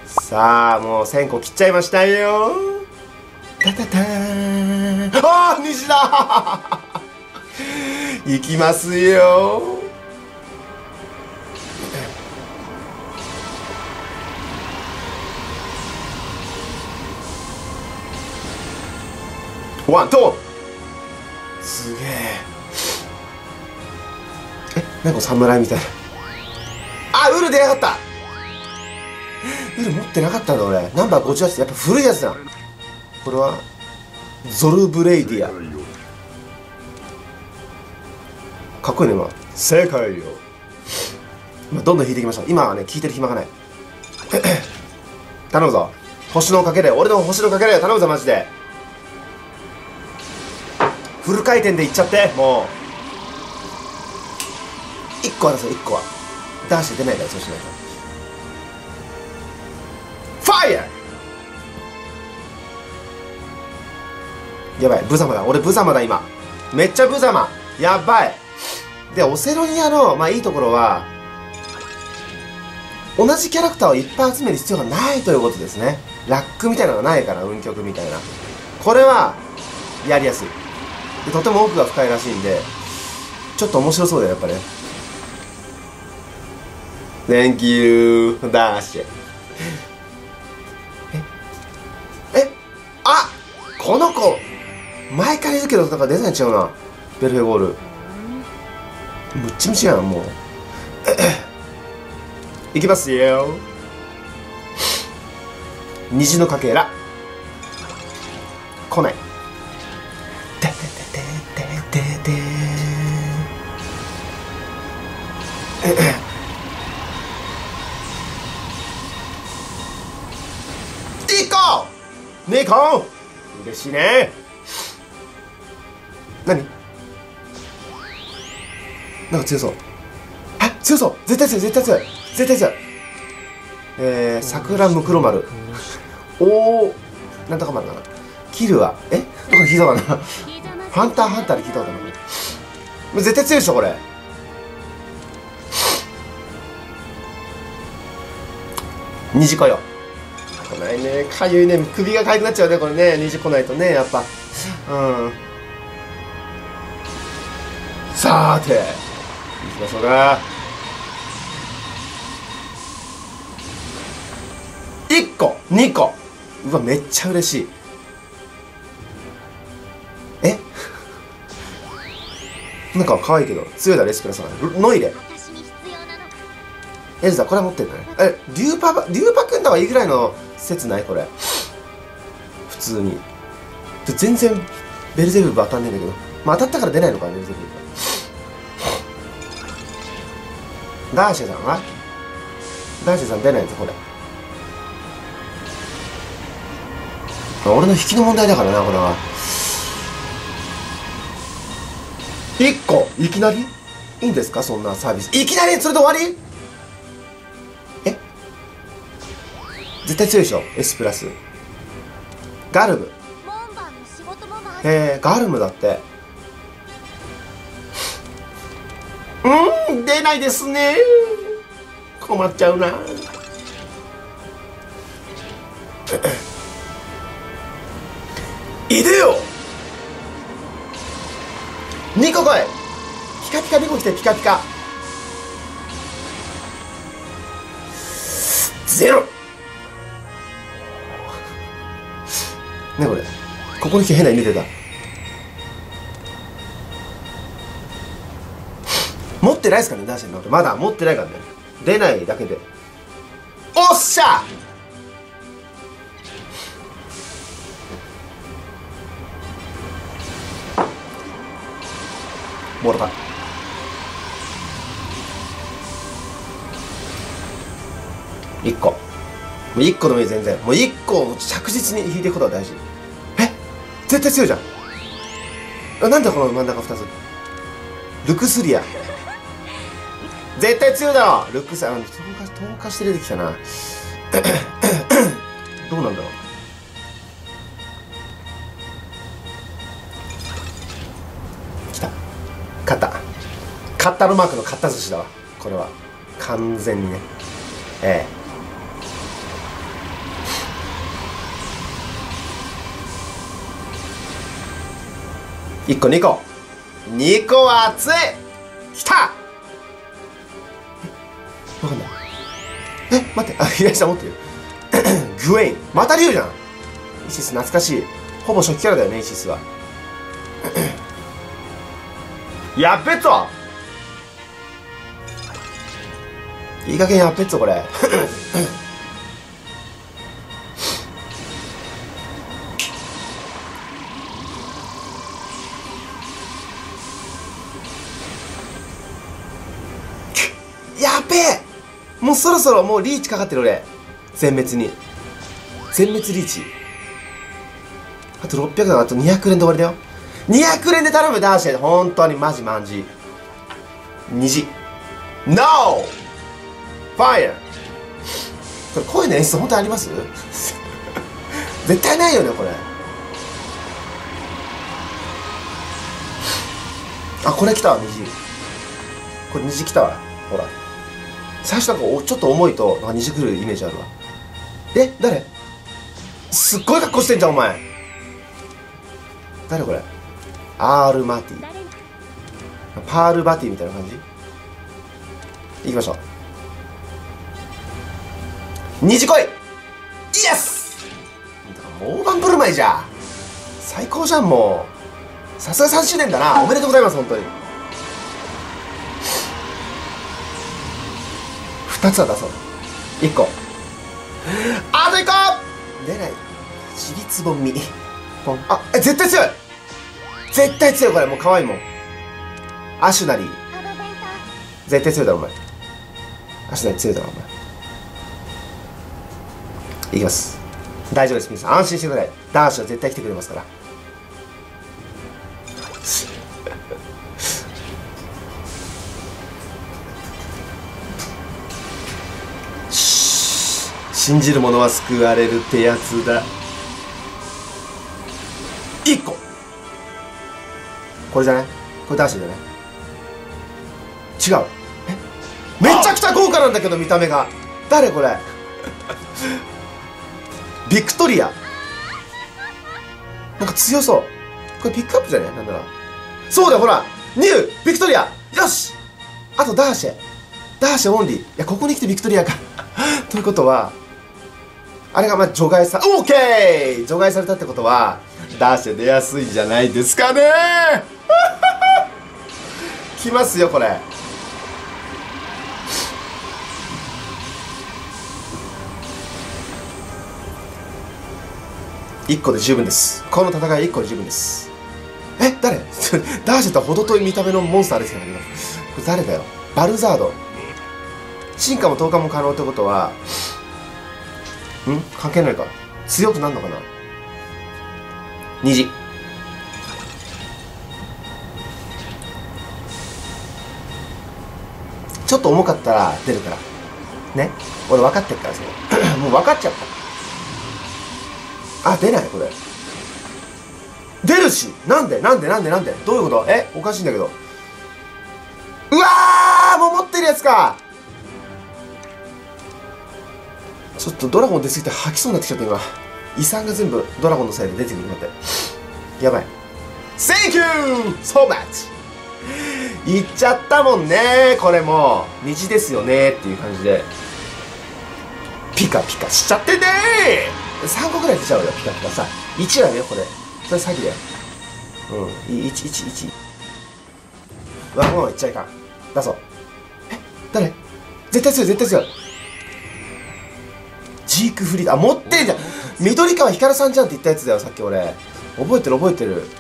さあもう1000個切っちゃいましたよ。タタターン。ああ虹だいきますよ。ワントーすげえ。なんか侍みたいな。あ、ウル出やがった。ウル持ってなかったんだ俺。ナンバー58。やっぱ古いやつだ。これはゾルブレイディア。かっこいいね今。正解よ。今どんどん引いていきましょう。今はね聞いてる暇がない頼むぞ。星のかけれ、俺の星のかけれ頼むぞマジで。フル回転でいっちゃって。もう1個は出せよ。1個は出して出ないからそうしないと。ファイヤー。やばい、無様だ。俺無様だ今。めっちゃ無様。やばい。でオセロニアのいいところは同じキャラクターをいっぱい集める必要がないということですね。ラックみたいなのがないから、運極みたいな。これはやりやすい。でとても奥が深いらしいんでちょっと面白そうだよやっぱね。 Thank you ダッシュ。あ、この子前からいるけどなんかデザイン違うな。ベルフェゴールむっちゃむちやんもういきますよ。虹のかけら来ない。ててててててて1個2個嬉しいね。何なんか強そう。あ、強そう。絶対強い絶対強い絶対強い。桜ムクロ丸おおなんとか丸だな。キルはどこで聞いたかなハンターハンターで聞いたことない。絶対強いでしょこれ。虹来よ。来ないね。かゆいね。首がかゆくなっちゃうねこれね。虹来ないとねやっぱ。さーて行きましょうか。1個2個うわめっちゃ嬉しい。なんか可愛いけど強いだレスプラさんノイレエルザこれは持ってるんだね。リュウパ組んだ方がいいぐらいの説ないこれ普通に。全然ベルゼブブ当たんねえんだけど、当たったから出ないのかベルゼブブが。ダーシェさんはダーシェさん出ないんですこれ。俺の引きの問題だからなこれは。1個いきなりいいんですかそんなサービス。いきなりそれで終わり。絶対強いでしょ S プラス。ガルムガルムだって。出ないですね。困っちゃうな。いでよ2個来い。ピカピカ2個来てピカピカゼロねこれ。ここに来て変な意味出た。持ってないですかねダーシェの。まだ持ってないからね。出ないだけでおっしゃもらった。1個もう1個でもいい。全然もう1個を着実に引いていくことが大事。絶対強いじゃん。なんでこの真ん中2つ。ルクスリア絶対強いだろ。ルクスリア透過して出てきたなどうなんだろう。来た。勝ったカッタのマークのカッタ寿司だわこれは完全にね。 1個2個2個は熱い。きた。わかんない。待って、左下持ってる。グウェイン、また竜じゃん。イシス懐かしい。ほぼ初期キャラだよね、イシスは。やっべっぞ。いい加減やっべっぞこれ。やっべえ。もうそろそろもうリーチかかってる俺。全滅に。全滅リーチ。あと600だ。あと200連で終わりだよ。200連で頼むダーシェ。本当にマジマジ。虹。NO! ファイヤー。これ声の演出本当にあります？絶対ないよねこれ。あ、これ来たわ虹。これ虹来たわ。ほら。最初なんかちょっと重いとなんか虹来るイメージあるわ。誰？すっごい格好してんじゃんお前。誰これ？アールマティ。パールバティみたいな感じ？行きましょう。虹来い！イエス！だからもう大盤振る舞いじゃん。最高じゃんもう。さすが3周年だな。おめでとうございます本当に。2つは出そう。1個。あと1個出ない。ちりつぼみ。ポン。あ、絶対強い。絶対強いこれ。もう可愛いもん。アシュナリー。絶対強いだろお前。アシュナリー強いだろお前。いきます。大丈夫です。皆さん安心してください。ダーシは絶対来てくれますから。信じる者は救われるってやつだ。1個。これじゃない？これダーシーじゃない？違う。めちゃくちゃ豪華なんだけど見た目が。誰これ？ビクトリア。なんか強そう。これピックアップじゃね？なんだろう。そうだよほら。ニュービクトリア。よし。あとダーシェ。ダーシェオンリー。いやここに来てビクトリアか。ということは。あれがまあ除外さ、オーケー！除外されたってことは、ダーシェ出やすいんじゃないですかね来ますよ、これ。1個で十分です。この戦い1個で十分です。誰ダーシェとは程遠い見た目のモンスターですけど、これ誰だよ。バルザード。進化も投下も可能ってことは、関係ないか。強くなるのかな。虹。ちょっと重かったら出るからね。俺分かってるからそれもう分かっちゃった。あ、出ないこれ。出るし。なんでどういうこと？おかしいんだけど。うわー、もう持ってるやつか。ちょっとドラゴン出すぎて吐きそうになってきちゃった今。遺産が全部ドラゴンのせいで出てくるのってやばい。 Thank you so much 言っちゃったもんね。これも虹ですよねっていう感じでピカピカしちゃってねー。3個ぐらい出ちゃうよピカピカさ。1はねこれそれ詐欺だよ。111わがまま言っちゃいかん。出そう。誰？絶対強い。ジークフリーだ。持ってんじゃん。緑川光さんじゃんって言ったやつだよさっき俺。覚えてる。来る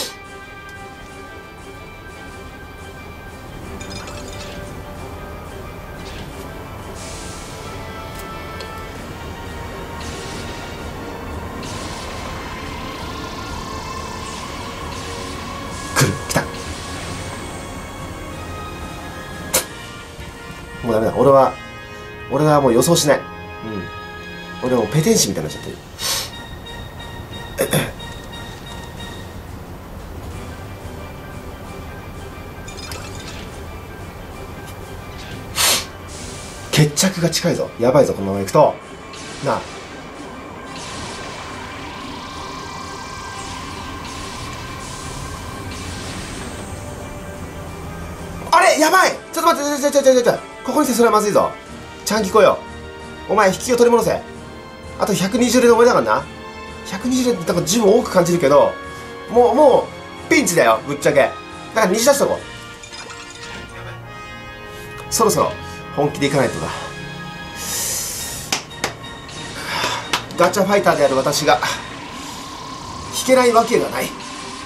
来た。もうダメだ。俺はもう予想しない。俺もうペテン師みたいになっちゃってる。決着が近いぞ。やばいぞこのままいくとなあ。 やばい、ちょっと待って、ちょ、ここにしてそれはまずいぞ。ちゃんきこよ。お前、引きを取り戻せ。あと120連で終わりだからな。120連ってなんか十分多く感じるけど、もう、ピンチだよ、ぶっちゃけ。だから虹出しとこう。そろそろ、本気でいかないとだ。ガチャファイターである私が、引けないわけがない。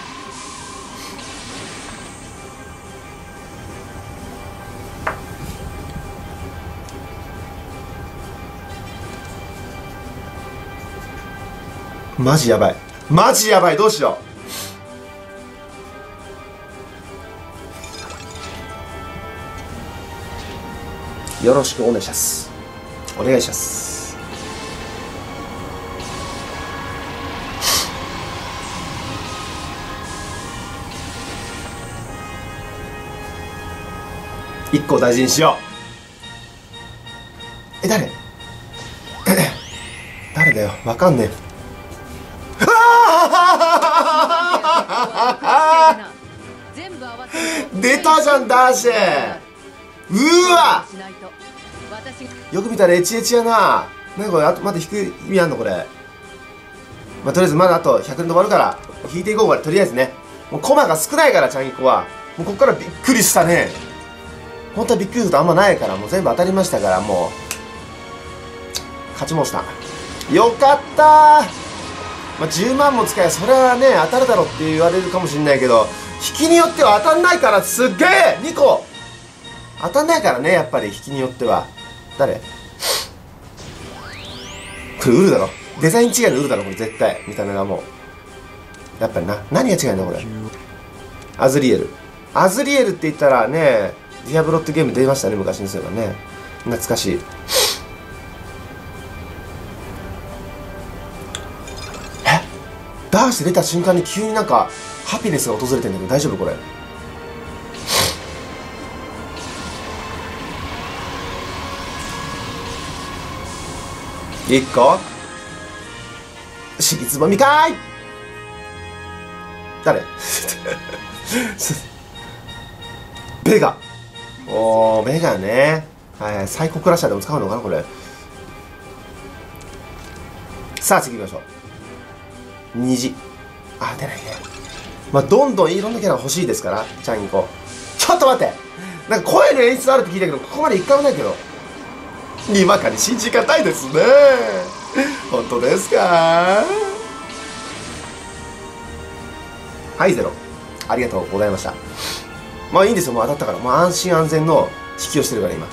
マジやばい。マジやばい。どうしよう。よろしくお願いします。お願いします。一個大事にしよう。誰誰だよ。わかんねえ。出たじゃん、ダーシェ。うわ、よく見たらエチエチやな。なんかこれ、あとまだ引く意味あんのこれ。まあ、とりあえずまだあと100連で終わるから引いていこうから、とりあえずね。もうコマが少ないから、ちゃんぎこはもうこっからびっくりしたね。本当はびっくりすることあんまないから、もう全部当たりましたから、もう勝ちもした。よかったー。まあ、10万も使えばそれはね当たるだろって言われるかもしれないけど、引きによっては当たんないから。すっげえ2個当たんないからね、やっぱり引きによっては。誰これウルだろ。デザイン違いのウルだろこれ絶対。見た目がもうやっぱりな。何が違うんだこれ。アズリエル。アズリエルって言ったらね、ディアブロってゲーム出ましたね昔に。そういえばね、懐かしい。ダーシで出た瞬間に急になんかハピネスが訪れてんだけど大丈夫これ。1個尻つぼみかーい。誰ベガ。おー、ベガね。はい、サイコクラッシャーでも使うのかなこれ。さあ次行きましょう。虹。あ、出ないね。まあ、どんどんいろんなキャラが欲しいですから、ちゃんぎこ。ちょっと待って、なんか声の演出あるって聞いたけど、ここまで一回もないけど。にわかに信じがたいですね。本当ですか？はい、ゼロ。ありがとうございました。まあいいんですよ、もう当たったから。もう安心安全の引きをしてるから、今。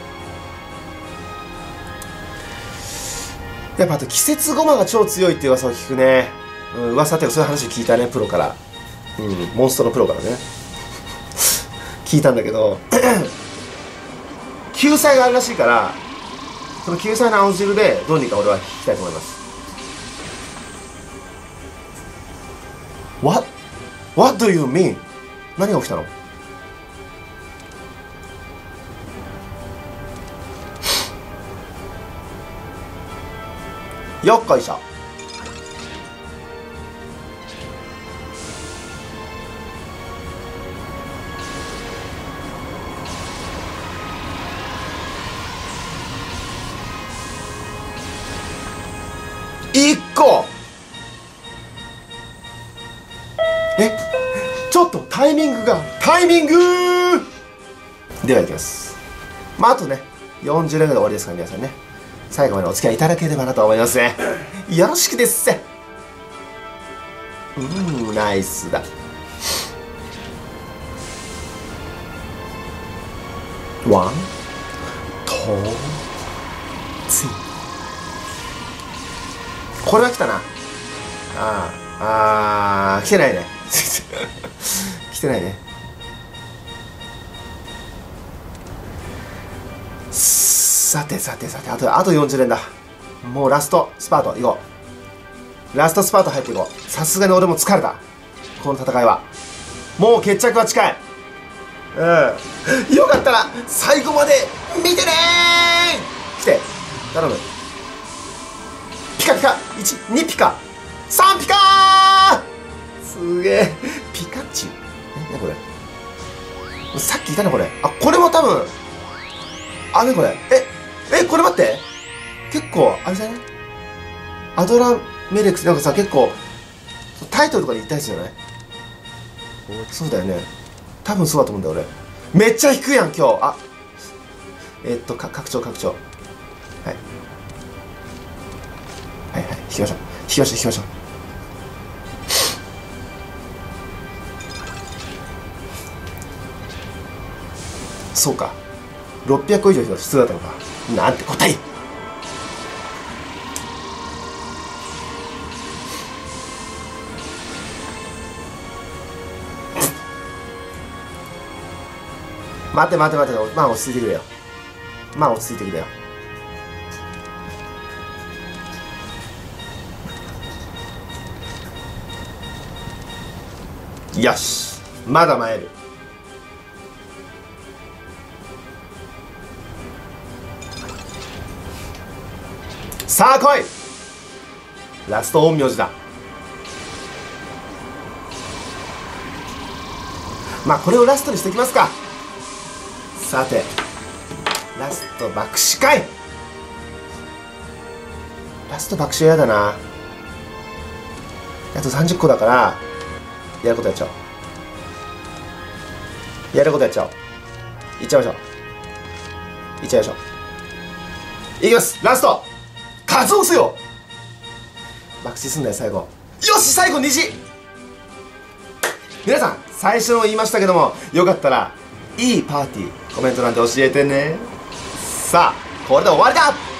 やっぱあと季節ゴマが超強いっていう噂を聞くね。噂っていうかそういう話聞いたね、プロから。モンストのプロからね聞いたんだけど救済があるらしいから、その救済の青汁でどうにか俺は引きたいと思います。 What do you mean? 何が起きたの？よっこいしょ。1個。ちょっとタイミングではいきます。まああとね40連ぐらいで終わりですから、皆さんね最後までお付き合いいただければなと思いますね。よろしくですせ。ナイスだ。ワントーツー。これは来たな。来てないね来てないね。さてあと40連だ。もうラストスパートいこう。ラストスパート入っていこう。さすがに俺も疲れた、この戦いは。もう決着は近い。よかったら最後まで見てねー。来て頼む。ピカピカ12ピカ3ピカー。すげえピカチュウ。何これ。 さっきいたね、これ。あ、これも多分、あね、これ。これ待って。結構、あれじゃね、アドラメレックス、なんかさ、結構、タイトルとかで言ったやつじゃない？そうだよね。多分そうだと思うんだよ、俺。めっちゃ引くやん、今日。あ、拡張。はい。はいはい、引きましょう。そうか。600個以上必要だったのか。なんて答え。待て。まあ落ち着いてくれよ。よし。まだ参る。さあ来い。ラスト陰陽師だ。まあこれをラストにしておきますか。さて、ラスト爆死かい。ラスト爆死はやだな。あと30個だから、やることやっちゃおう。いっちゃいましょう。いきます。ラスト数押すよ。爆死すんだよ、最後。よし、最後虹。皆さん、最初の言いましたけども、よかったらいいパーティーコメント欄で教えてね。さあ、これで終わりだ。